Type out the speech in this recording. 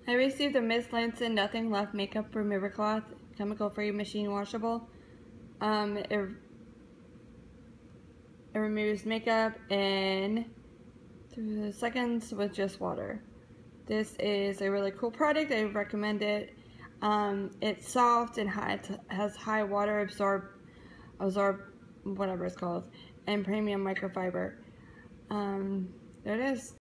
I received a Miss Landson Nothing Left Makeup Remover Cloth, chemical-free, machine washable. It removes makeup in 3 seconds with just water. This is a really cool product. I recommend it. It's soft and has high water absorb whatever it's called, and premium microfiber. There it is.